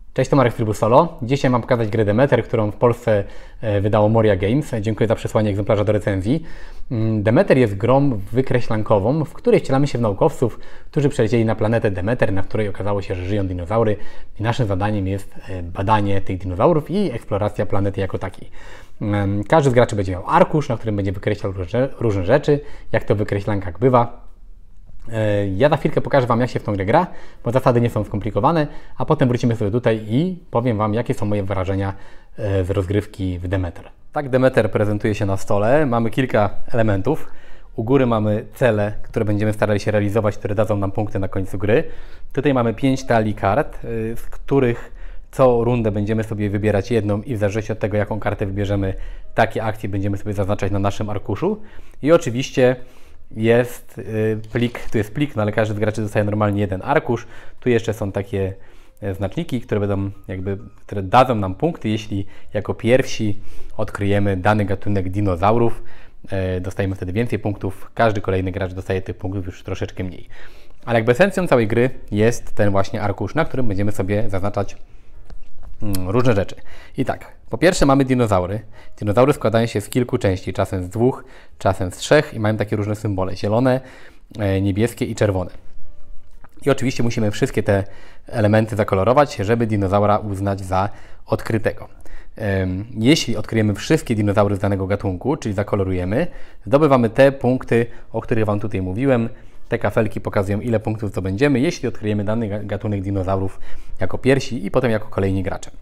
Cześć, to Marek z trybu solo. Dzisiaj mam pokazać grę Demeter, którą w Polsce wydało Moria Games. Dziękuję za przesłanie egzemplarza do recenzji. Demeter jest grą wykreślankową, w której wcielamy się w naukowców, którzy przylecieli na planetę Demeter, na której okazało się, że żyją dinozaury. I naszym zadaniem jest badanie tych dinozaurów i eksploracja planety jako takiej. Każdy z graczy będzie miał arkusz, na którym będzie wykreślał różne rzeczy, jak to w wykreślankach bywa. Ja za chwilkę pokażę Wam, jak się w tą grę gra, bo zasady nie są skomplikowane, a potem wrócimy sobie tutaj i powiem Wam, jakie są moje wrażenia z rozgrywki w Demeter. Tak Demeter prezentuje się na stole. Mamy kilka elementów. U góry mamy cele, które będziemy starali się realizować, które dadzą nam punkty na końcu gry. Tutaj mamy 5 talii kart, z których co rundę będziemy sobie wybierać jedną i w zależności od tego, jaką kartę wybierzemy, takie akcje będziemy sobie zaznaczać na naszym arkuszu. I oczywiście jest plik, tu jest plik, no ale każdy z graczy dostaje normalnie jeden arkusz. Tu jeszcze są takie znaczniki, które dadzą nam punkty, jeśli jako pierwsi odkryjemy dany gatunek dinozaurów. Dostajemy wtedy więcej punktów, każdy kolejny gracz dostaje tych punktów już troszeczkę mniej. Ale jakby esencją całej gry jest ten właśnie arkusz, na którym będziemy sobie zaznaczać różne rzeczy. I tak, po pierwsze mamy dinozaury. Dinozaury składają się z kilku części, czasem z 2, czasem z 3 i mają takie różne symbole, zielone, niebieskie i czerwone. I oczywiście musimy wszystkie te elementy zakolorować, żeby dinozaura uznać za odkrytego. Jeśli odkryjemy wszystkie dinozaury z danego gatunku, czyli zakolorujemy, zdobywamy te punkty, o których Wam tutaj mówiłem. Te kafelki pokazują, ile punktów zdobędziemy, jeśli odkryjemy dany gatunek dinozaurów jako pierwsi i potem jako kolejni gracze.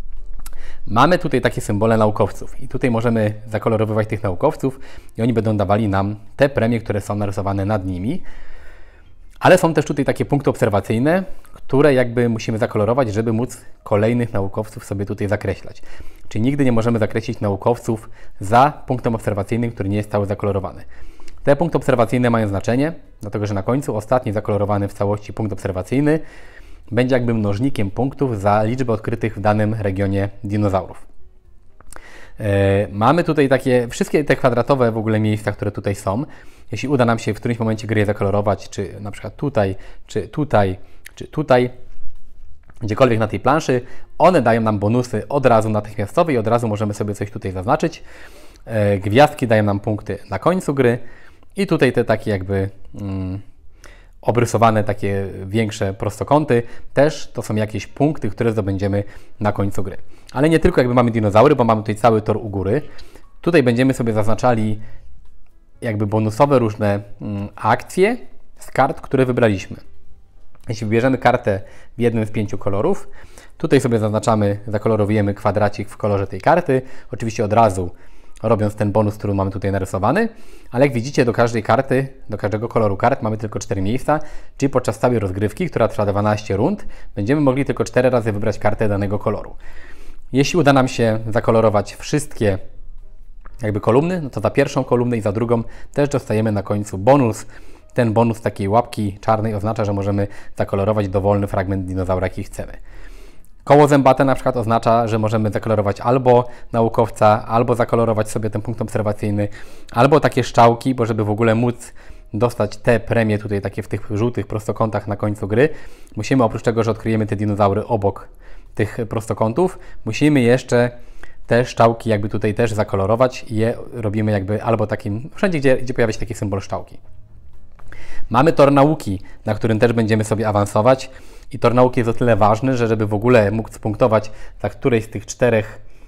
Mamy tutaj takie symbole naukowców i tutaj możemy zakolorowywać tych naukowców i oni będą dawali nam te premie, które są narysowane nad nimi. Ale są też tutaj takie punkty obserwacyjne, które jakby musimy zakolorować, żeby móc kolejnych naukowców sobie tutaj zakreślać. Czyli nigdy nie możemy zakreślić naukowców za punktem obserwacyjnym, który nie jest cały zakolorowany. Te punkty obserwacyjne mają znaczenie, dlatego że na końcu ostatni zakolorowany w całości punkt obserwacyjny będzie jakby mnożnikiem punktów za liczbę odkrytych w danym regionie dinozaurów. Mamy tutaj takie, wszystkie te kwadratowe w ogóle miejsca, które tutaj są. Jeśli uda nam się w którymś momencie gry je zakolorować, czy na przykład tutaj, czy tutaj, czy tutaj, gdziekolwiek na tej planszy, one dają nam bonusy od razu natychmiastowe i od razu możemy sobie coś tutaj zaznaczyć. Gwiazdki dają nam punkty na końcu gry i tutaj te takie jakby obrysowane takie większe prostokąty też to są jakieś punkty, które zdobędziemy na końcu gry. Ale nie tylko jakby mamy dinozaury, bo mamy tutaj cały tor u góry. Tutaj będziemy sobie zaznaczali jakby bonusowe różne akcje z kart, które wybraliśmy. Jeśli wybierzemy kartę w jednym z 5 kolorów, tutaj sobie zaznaczamy, zakolorowujemy kwadracik w kolorze tej karty. Oczywiście od razu robiąc ten bonus, który mamy tutaj narysowany, ale jak widzicie do każdej karty, do każdego koloru kart mamy tylko 4 miejsca, czyli podczas całej rozgrywki, która trwa 12 rund, będziemy mogli tylko 4 razy wybrać kartę danego koloru. Jeśli uda nam się zakolorować wszystkie jakby kolumny, no to za pierwszą kolumnę i za drugą też dostajemy na końcu bonus. Ten bonus takiej łapki czarnej oznacza, że możemy zakolorować dowolny fragment dinozaura, jaki chcemy. Koło zębate na przykład oznacza, że możemy zakolorować albo naukowca, albo zakolorować sobie ten punkt obserwacyjny, albo takie szczałki, bo żeby w ogóle móc dostać te premie tutaj takie w tych żółtych prostokątach na końcu gry, musimy oprócz tego, że odkryjemy te dinozaury obok tych prostokątów, musimy jeszcze te szczałki jakby tutaj też zakolorować i je robimy jakby albo takim, wszędzie gdzie pojawia się taki symbol szczałki. Mamy tor nauki, na którym też będziemy sobie awansować i tor nauki jest o tyle ważny, że żeby w ogóle mógł spunktować za którejś z tych 4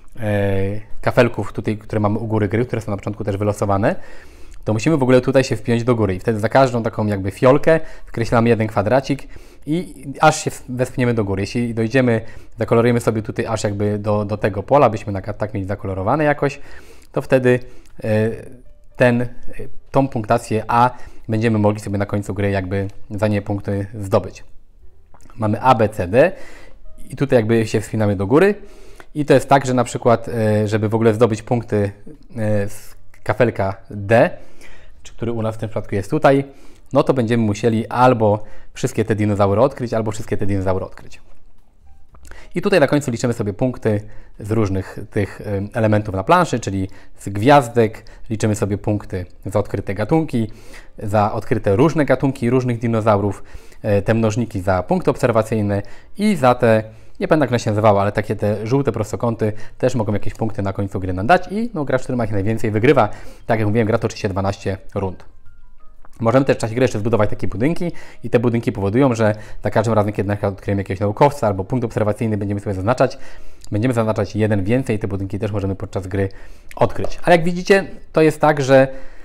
kafelków tutaj, które mamy u góry gry, które są na początku też wylosowane, to musimy w ogóle tutaj się wpiąć do góry i wtedy za każdą taką jakby fiolkę wkreślamy jeden kwadracik i aż się wespniemy do góry. Jeśli dojdziemy, zakolorujemy sobie tutaj aż jakby do tego pola, byśmy na tak mieli zakolorowane jakoś, to wtedy tą punktację A będziemy mogli sobie na końcu gry jakby za nie punkty zdobyć. Mamy A, B, C, D i tutaj jakby się wspinamy do góry i to jest tak, że na przykład, żeby w ogóle zdobyć punkty z kafelka D, który u nas w tym przypadku jest tutaj, no to będziemy musieli albo wszystkie te dinozaury odkryć, albo wszystkie te dinozaury odkryć. I tutaj na końcu liczymy sobie punkty z różnych tych elementów na planszy, czyli z gwiazdek, liczymy sobie punkty za odkryte gatunki, za odkryte różne gatunki różnych dinozaurów, te mnożniki za punkty obserwacyjne i za te Nie pamiętam jak one się nazywały, ale takie te żółte prostokąty też mogą jakieś punkty na końcu gry nam dać i gracz, który ma ich najwięcej, wygrywa. Tak jak mówiłem, gra toczy się 12 rund. Możemy też w czasie gry jeszcze zbudować takie budynki i te budynki powodują, że za każdym razem, kiedy odkryjemy jakiegoś naukowca albo punkt obserwacyjny będziemy zaznaczać jeden więcej i te budynki też możemy podczas gry odkryć. Ale jak widzicie, to jest tak, że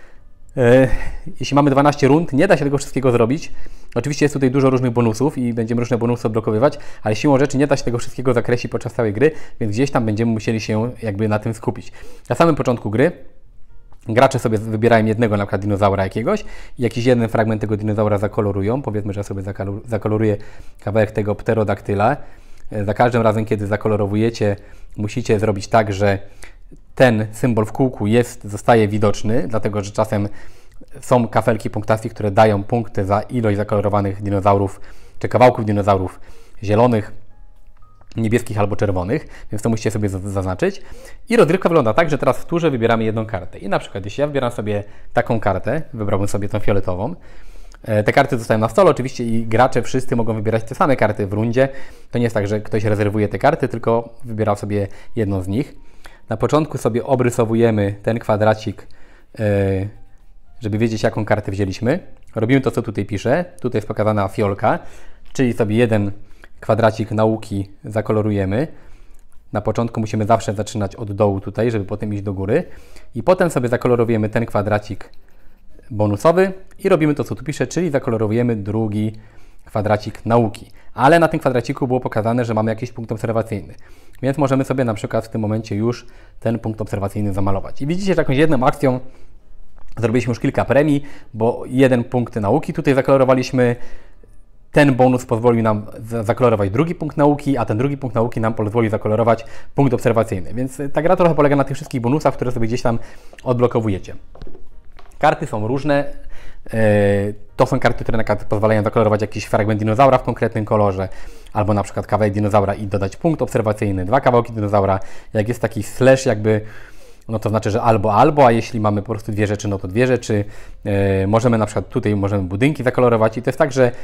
jeśli mamy 12 rund, nie da się tego wszystkiego zrobić. Oczywiście jest tutaj dużo różnych bonusów i będziemy różne bonusy odblokowywać, ale siłą rzeczy nie da się tego wszystkiego zakreślić podczas całej gry, więc gdzieś tam będziemy musieli się jakby na tym skupić. Na samym początku gry gracze sobie wybierają jednego na przykład dinozaura jakiegoś i jakiś jeden fragment tego dinozaura zakolorują. Powiedzmy, że ja sobie zakoloruję kawałek tego pterodaktyla. Za każdym razem, kiedy zakolorowujecie, musicie zrobić tak, że ten symbol w kółku zostaje widoczny, dlatego że czasem są kafelki punktacji, które dają punkty za ilość zakolorowanych dinozaurów, czy kawałków dinozaurów zielonych, niebieskich albo czerwonych, więc to musicie sobie zaznaczyć. I rozgrywka wygląda tak, że teraz w turze wybieramy jedną kartę. I na przykład, jeśli ja wybieram sobie taką kartę, wybrałbym sobie tą fioletową, te karty zostają na stole oczywiście i gracze wszyscy mogą wybierać te same karty w rundzie. To nie jest tak, że ktoś rezerwuje te karty, tylko wybiera sobie jedną z nich. Na początku sobie obrysowujemy ten kwadracik, żeby wiedzieć, jaką kartę wzięliśmy. Robimy to, co tutaj piszę. Tutaj jest pokazana fiolka, czyli sobie jeden kwadracik nauki zakolorujemy. Na początku musimy zawsze zaczynać od dołu tutaj, żeby potem iść do góry. I potem sobie zakolorujemy ten kwadracik bonusowy i robimy to, co tu piszę, czyli zakolorujemy drugi kwadracik nauki. Ale na tym kwadraciku było pokazane, że mamy jakiś punkt obserwacyjny. Więc możemy sobie na przykład w tym momencie już ten punkt obserwacyjny zamalować. I widzicie, że jakąś jedną akcją zrobiliśmy już kilka premii, bo jeden punkt nauki tutaj zakolorowaliśmy. Ten bonus pozwolił nam zakolorować drugi punkt nauki, a ten drugi punkt nauki nam pozwoli zakolorować punkt obserwacyjny. Więc ta gra trochę polega na tych wszystkich bonusach, które sobie gdzieś tam odblokowujecie. Karty są różne. To są karty, które na przykład pozwalają zakolorować jakiś fragment dinozaura w konkretnym kolorze, albo na przykład kawałek dinozaura i dodać punkt obserwacyjny, dwa kawałki dinozaura. Jak jest taki slash jakby, no to znaczy, że albo, a jeśli mamy po prostu dwie rzeczy, no to dwie rzeczy. Możemy na przykład tutaj budynki zakolorować i to jest tak, że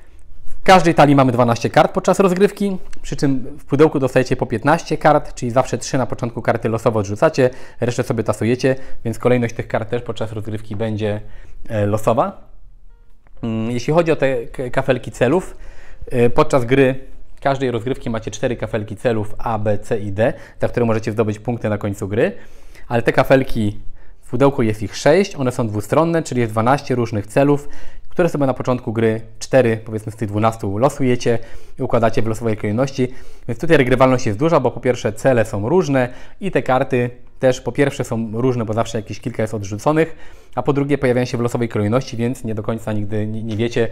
w każdej talii mamy 12 kart podczas rozgrywki, przy czym w pudełku dostajecie po 15 kart, czyli zawsze 3 na początku karty losowo odrzucacie, resztę sobie tasujecie, więc kolejność tych kart też podczas rozgrywki będzie losowa. Jeśli chodzi o te kafelki celów, podczas gry każdej rozgrywki macie 4 kafelki celów A, B, C i D, za które możecie zdobyć punkty na końcu gry, ale te kafelki w pudełku jest ich 6, one są dwustronne, czyli jest 12 różnych celów, które sobie na początku gry 4, powiedzmy z tych 12 losujecie i układacie w losowej kolejności. Więc tutaj regrywalność jest duża, bo po pierwsze cele są różne i te karty też po pierwsze są różne, bo zawsze jakieś kilka jest odrzuconych, a po drugie pojawiają się w losowej kolejności, więc nie do końca nigdy nie wiecie,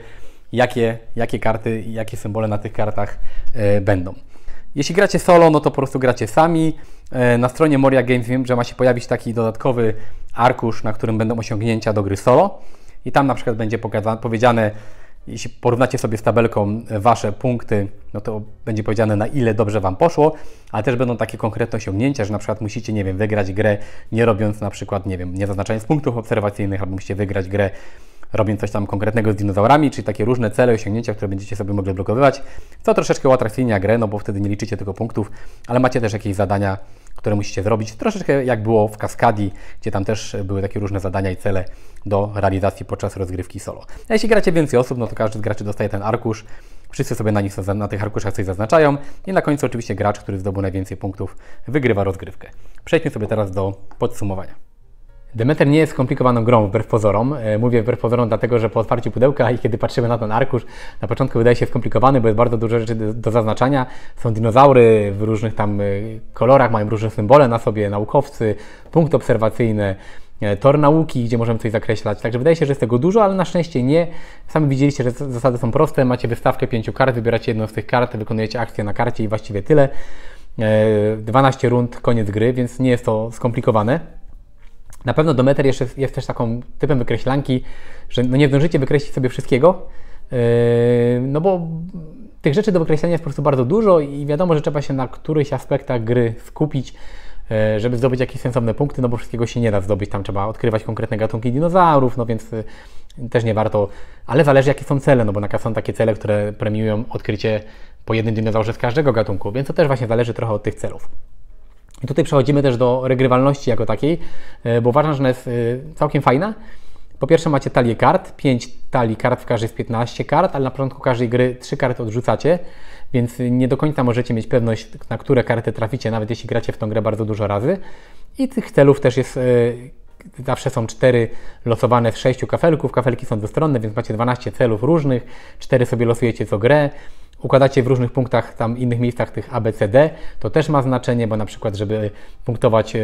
jakie karty i jakie symbole na tych kartach będą. Jeśli gracie solo, no to po prostu gracie sami. Na stronie Moria Games wiem, że ma się pojawić taki dodatkowy arkusz, na którym będą osiągnięcia do gry solo. I tam na przykład będzie powiedziane, jeśli porównacie sobie z tabelką Wasze punkty, no to będzie powiedziane, na ile dobrze Wam poszło, ale też będą takie konkretne osiągnięcia, że na przykład musicie, nie wiem, wygrać grę nie robiąc na przykład, nie wiem, nie zaznaczając punktów obserwacyjnych, albo musicie wygrać grę robiąc coś tam konkretnego z dinozaurami, czyli takie różne cele, osiągnięcia, które będziecie sobie mogli blokowywać, co troszeczkę uatrakcyjnia grę, no bo wtedy nie liczycie tylko punktów, ale macie też jakieś zadania, które musicie zrobić. Troszeczkę jak było w Kaskadii, gdzie tam też były takie różne zadania i cele do realizacji podczas rozgrywki solo. A jeśli gracie więcej osób, no to każdy z graczy dostaje ten arkusz, wszyscy sobie na tych arkuszach coś zaznaczają i na końcu oczywiście gracz, który zdobył najwięcej punktów, wygrywa rozgrywkę. Przejdźmy sobie teraz do podsumowania. Demeter nie jest skomplikowaną grą wbrew pozorom. Mówię wbrew pozorom dlatego, że po otwarciu pudełka i kiedy patrzymy na ten arkusz, na początku wydaje się skomplikowany, bo jest bardzo dużo rzeczy do zaznaczania. Są dinozaury w różnych tam kolorach, mają różne symbole na sobie, naukowcy, punkt obserwacyjny, tor nauki, gdzie możemy coś zakreślać. Także wydaje się, że jest tego dużo, ale na szczęście nie. Sami widzieliście, że zasady są proste. Macie wystawkę 5 kart, wybieracie jedną z tych kart, wykonujecie akcję na karcie i właściwie tyle. 12 rund, koniec gry, więc nie jest to skomplikowane. Na pewno Demeter jest też taką typem wykreślanki, że no nie zdążycie wykreślić sobie wszystkiego, no bo tych rzeczy do wykreślenia jest po prostu bardzo dużo i wiadomo, że trzeba się na którychś aspektach gry skupić, żeby zdobyć jakieś sensowne punkty, no bo wszystkiego się nie da zdobyć, tam trzeba odkrywać konkretne gatunki dinozaurów, no więc też nie warto, ale zależy jakie są cele, no bo są takie cele, które premiują odkrycie po jednym dinozaurze z każdego gatunku, więc to też właśnie zależy trochę od tych celów. I tutaj przechodzimy też do regrywalności jako takiej, bo uważam, że ona jest całkiem fajna. Po pierwsze macie talię kart, 5 talii kart, w każdej jest 15 kart, ale na początku każdej gry 3 karty odrzucacie, więc nie do końca możecie mieć pewność, na które karty traficie, nawet jeśli gracie w tą grę bardzo dużo razy. I tych celów też jest, zawsze są 4 losowane z 6 kafelków, kafelki są dwustronne, więc macie 12 celów różnych, 4 sobie losujecie co grę. Układacie w różnych punktach, tam innych miejscach tych A, B, C, D, to też ma znaczenie, bo na przykład, żeby punktować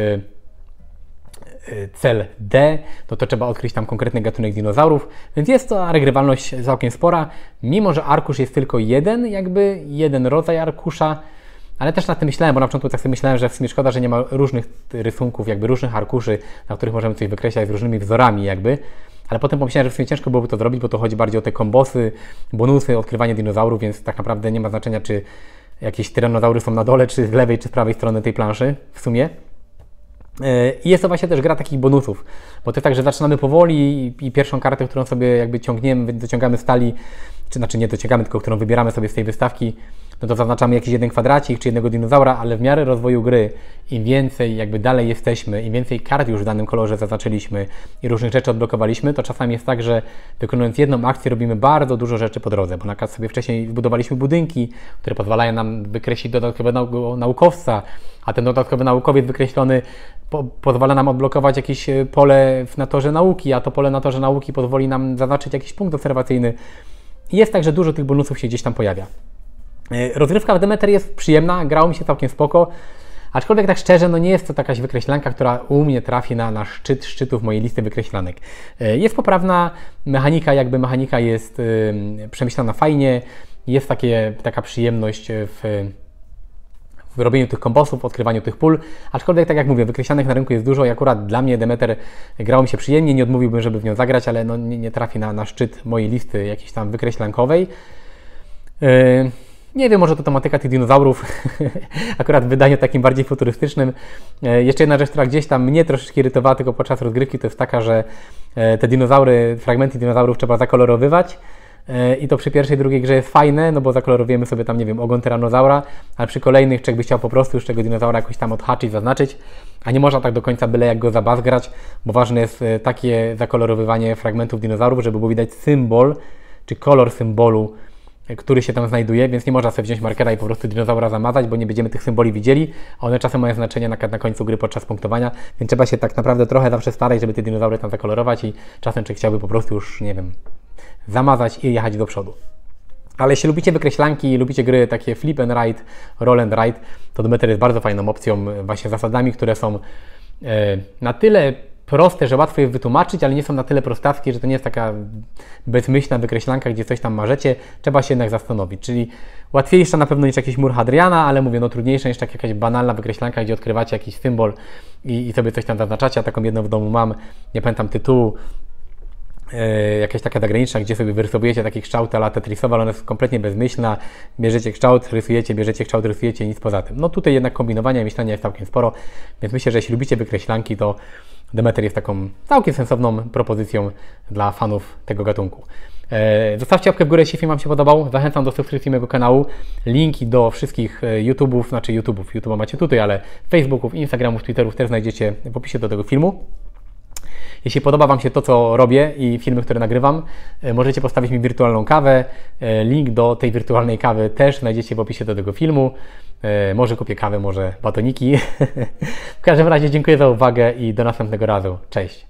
cel D, to trzeba odkryć tam konkretny gatunek dinozaurów, więc jest to regrywalność całkiem spora, mimo że arkusz jest tylko jeden rodzaj arkusza, ale też nad tym myślałem, bo na początku tak sobie myślałem, że w sumie szkoda, że nie ma różnych rysunków, różnych arkuszy, na których możemy coś wykreślać z różnymi wzorami ale potem pomyślałem, że w sumie ciężko byłoby to zrobić, bo to chodzi bardziej o te kombosy, bonusy, odkrywanie dinozaurów, więc tak naprawdę nie ma znaczenia, czy jakieś tyranozaury są na dole, czy z lewej, czy z prawej strony tej planszy w sumie. I jest to właśnie też gra takich bonusów, bo to jest tak, że zaczynamy powoli i pierwszą kartę, którą sobie ciągniemy, dociągamy z talii, znaczy nie dociągamy, tylko którą wybieramy sobie z tej wystawki, no to zaznaczamy jakiś jeden kwadracik czy jednego dinozaura, ale w miarę rozwoju gry im więcej dalej jesteśmy, im więcej kart już w danym kolorze zaznaczyliśmy i różnych rzeczy odblokowaliśmy, to czasami jest tak, że wykonując jedną akcję robimy bardzo dużo rzeczy po drodze, bo na przykład sobie wcześniej zbudowaliśmy budynki, które pozwalają nam wykreślić dodatkowego naukowca, a ten dodatkowy naukowiec wykreślony pozwala nam odblokować jakieś pole na torze nauki, a to pole na torze nauki pozwoli nam zaznaczyć jakiś punkt obserwacyjny. I jest tak, że dużo tych bonusów się gdzieś tam pojawia. Rozgrywka w Demeter jest przyjemna, grało mi się całkiem spoko, aczkolwiek tak szczerze, no nie jest to jakaś wykreślanka, która u mnie trafi na szczyt szczytów mojej listy wykreślanek. Jest poprawna mechanika, mechanika jest przemyślana fajnie, jest taka przyjemność w robieniu tych kombosów, odkrywaniu tych pól, aczkolwiek tak jak mówię, wykreślanek na rynku jest dużo i akurat dla mnie Demeter grało mi się przyjemnie, nie odmówiłbym, żeby w nią zagrać, ale no nie trafi na szczyt mojej listy jakiejś tam wykreślankowej. Nie wiem, może to tematyka tych dinozaurów, akurat w wydaniu takim bardziej futurystycznym. Jeszcze jedna rzecz, która gdzieś tam mnie troszeczkę irytowała tylko podczas rozgrywki, to jest taka, że te fragmenty dinozaurów trzeba zakolorowywać. I to przy pierwszej, drugiej grze jest fajne, no bo zakolorujemy sobie tam, nie wiem, ogon tyranozaura, ale przy kolejnych, czy jakbyś chciał po prostu już tego dinozaura jakoś tam odhaczyć, zaznaczyć, a nie można tak do końca byle jak go zabazgrać, bo ważne jest takie zakolorowywanie fragmentów dinozaurów, żeby było widać symbol, czy kolor symbolu, który się tam znajduje, więc nie można sobie wziąć markera i po prostu dinozaura zamazać, bo nie będziemy tych symboli widzieli, a one czasem mają znaczenie na końcu gry podczas punktowania, więc trzeba się tak naprawdę trochę zawsze starać, żeby te dinozaury tam zakolorować i czasem czy chciałby po prostu już, nie wiem, zamazać i jechać do przodu. Ale jeśli lubicie wykreślanki, lubicie gry takie flip and ride, roll and ride, to Demeter jest bardzo fajną opcją, właśnie zasadami, które są na tyle proste, że łatwo je wytłumaczyć, ale nie są na tyle prostackie, że to nie jest taka bezmyślna wykreślanka, gdzie coś tam marzecie, trzeba się jednak zastanowić. Czyli łatwiejsza na pewno niż jakiś mur Hadriana, ale mówię, no trudniejsza niż taka jakaś banalna wykreślanka, gdzie odkrywacie jakiś symbol i sobie coś tam zaznaczacie. Ja taką jedną w domu mam, nie pamiętam tytułu, jakaś taka zagraniczna, gdzie sobie wyrysowujecie takie kształty a la Tetrisowe, ale ona jest kompletnie bezmyślna. Bierzecie kształt, rysujecie, nic poza tym. No tutaj jednak kombinowania i myślenia jest całkiem sporo, więc myślę, że jeśli lubicie wykreślanki, to Demeter jest taką całkiem sensowną propozycją dla fanów tego gatunku. Zostawcie łapkę w górę, jeśli film Wam się podobał. Zachęcam do subskrypcji mojego kanału. Linki do wszystkich YouTube'a macie tutaj, ale Facebooków, Instagramów, Twitterów też znajdziecie w opisie do tego filmu. Jeśli podoba Wam się to, co robię i filmy, które nagrywam, możecie postawić mi wirtualną kawę. Link do tej wirtualnej kawy też znajdziecie w opisie do tego filmu. Może kupię kawę, może batoniki. W każdym razie dziękuję za uwagę i do następnego razu. Cześć!